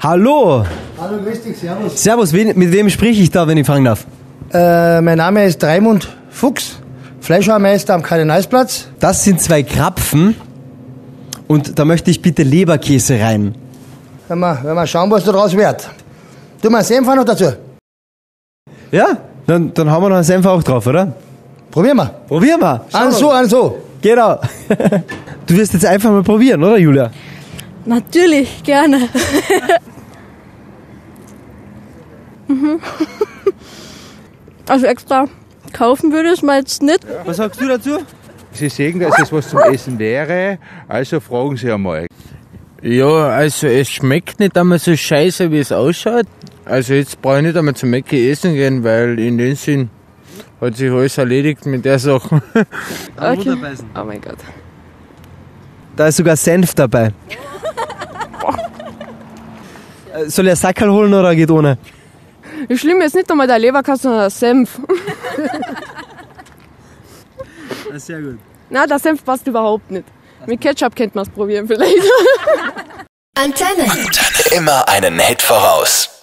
Hallo. Hallo, grüß dich, servus. Servus, mit wem spreche ich da, wenn ich fragen darf? Mein Name ist Raimund Fuchs, Fleischhaarmeister am Kardinalsplatz. Das sind 2 Krapfen und da möchte ich bitte Leberkäse rein. Wenn wir schauen, was da draus wird. Tu mal Senf noch dazu. Ja, dann hauen wir noch einen Senf auch drauf, oder? Probieren wir. Probieren wir. An so. Genau. Du wirst jetzt einfach mal probieren, oder Julia? Natürlich, gerne. Also extra kaufen würde ich mal jetzt nicht. Was sagst du dazu? Sie sehen, dass es was zum Essen wäre, also fragen Sie einmal. Ja, also es schmeckt nicht einmal so scheiße, wie es ausschaut. Also jetzt brauche ich nicht einmal zum Mäcki essen gehen, weil in dem Sinn hat sich alles erledigt mit der Sache. Okay. Oh mein Gott. Da ist sogar Senf dabei. Soll ich einen Sackerl holen oder geht ohne? Das Schlimme ist nicht einmal der Leberkäse, sondern der Senf. Das ist sehr gut. Na, der Senf passt überhaupt nicht. Mit Ketchup könnte man es probieren vielleicht. Antenne. Immer einen Hit voraus.